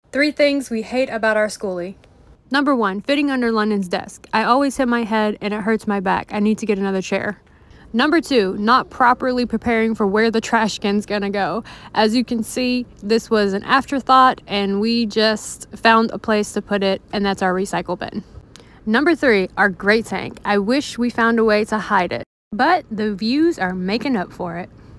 3 things we hate about our skoolie. Number 1, fitting under London's desk. I always hit my head and it hurts my back. I need to get another chair. Number 2, not properly preparing for where the trash can's gonna go. As you can see, this was an afterthought and we just found a place to put it, and that's our recycle bin. Number 3, our great tank. I wish we found a way to hide it, but the views are making up for it.